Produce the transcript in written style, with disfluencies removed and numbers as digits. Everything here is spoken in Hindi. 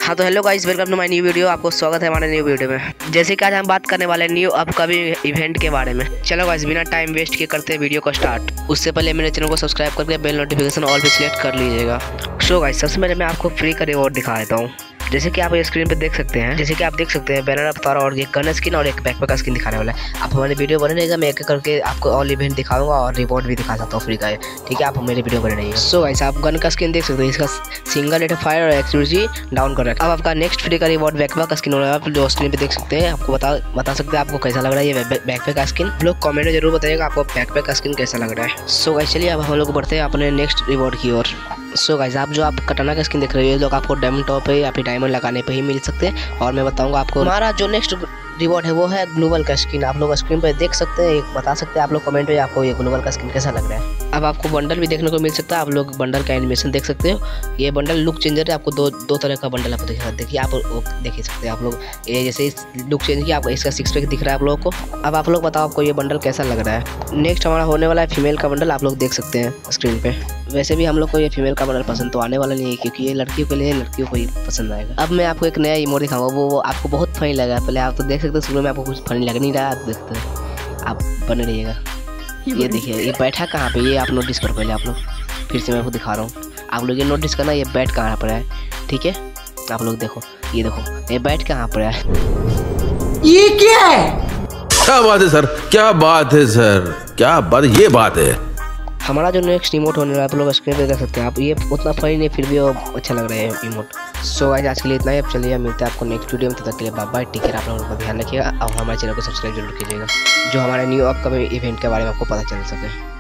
हाँ तो hello guys, welcome to my new video. आपको स्वागत है हमारे न्यू वीडियो में। जैसे कि आज हम बात करने वाले हैं न्यू अपकमिंग इवेंट के बारे में। चलो गाइस, बिना टाइम वेस्ट किए करते हैं वीडियो को स्टार्ट। उससे पहले मेरे चैनल को सब्सक्राइब करके बेल नोटिफिकेशन ऑल भी सिलेक्ट कर लीजिएगा। सो गाइस, सबसे पहले मैं आपको फ्री का रिवॉर्ड दिखा देता हूँ। जैसे कि आप ये स्क्रीन पे देख सकते हैं, बैनर अवतार और ये गन स्किन और एक बैकपैक का स्किन दिखाने वाला है। आप हमारे वीडियो बने रहेगा, मैं एक एक करके आपको ऑल इवेंट दिखाऊंगा और रिवॉर्ड भी दिखा सकता हूँ फ्री का। ठीक है, आप मेरे वीडियो बने रहिए। सो गाइस, आप गन का स्किन देख सकते हैं, इसका सिंगल रेट ऑफ फायर और एक्यूरेसी डाउन कर रखा है। अब आपका नेक्स्ट फ्री का रिवॉर्ड बैकपैक का स्किन हो रहा है, आप जो स्क्रीन पे देख सकते हैं। आपको बता सकते हैं आपको कैसा लग रहा है ये बैकपैक का स्किन। लोग कमेंट में जरूर बताइएगा आपको बैकपैक का स्किन कैसा लग रहा है। सो गाइस, चलिए अब हम लोग बढ़ते हैं अपने नेक्स्ट रिवॉर्ड की ओर। सो गाइस, आप कटाना का स्किन देख रहे हो, ये लोग आपको डायमंड टॉप पे या फिर डायमंड लगाने पे ही मिल सकते हैं। और मैं बताऊंगा आपको हमारा जो नेक्स्ट रिवॉर्ड है वो है ग्लोबल का स्किन। आप लोग स्क्रीन पे देख सकते हैं, बता सकते हैं आप लोग कमेंट में आपको ये ग्लोबल का स्किन कैसा लग रहा है। अब आपको बंडल भी देखने को मिल सकता है, आप लोग बंडल का एनिमेशन देख सकते हो। ये बंडल लुक चेंजर है, आपको दो तरह का बंडल आपको देखिए, आप देख ही सकते हैं। आप लोग ये जैसे लुक चेंज किया, आपको इसका 6 पैक दिख रहा है आप लोगों को। अब आप लोग बताओ आपको ये बंडल कैसा लग रहा है। नेक्स्ट हमारा होने वाला है फीमेल का बंडल, आप लोग देख सकते हैं स्क्रीन पे। वैसे भी हम लोग को ये फीमेल का बंडल पसंद तो आने वाला नहीं है, क्योंकि ये लड़कियों के लिए लड़कियों को ही पसंद आएगा। अब मैं आपको एक नया इमोट दिखाऊंगा, वो आपको बहुत फनी लगा। पहले आप तो देख सकते हो, शुरू में आपको कुछ फनी लग नहीं रहा, आप देखते हैं, आप बने रहिएगा। ये देखिए, ये बैठा कहाँ पे, ये आप नोटिस करो पहले। आप लोग फिर से मैं आपको दिखा रहा हूँ, आप लोग ये नोटिस करना ये बैठ कहाँ पर है। ठीक है, आप लोग देखो, ये देखो ये बैठ कहाँ पर है। ये क्या है? क्या बात है सर, क्या बात है सर, क्या बात, ये बात है। हमारा जो नेक्स्ट इमोट होने वाला है आप लोग स्क्रीन पे देख सकते हैं। आप ये उतना फनी नहीं, फिर भी वो अच्छा लग रहा है इमोट। सो गाइस, आज के लिए इतना ही। अब चलिए मिलते हैं आपको नेक्स्ट वीडियो में, तब तक के लिए बाय बाय, टेक केयर। आप लोगों का ध्यान रखिएगा और हमारे चैनल को सब्सक्राइब जरूर कीजिएगा, जो हमारे न्यू अपकमिंग इवेंट के बारे में आपको पता चल सके।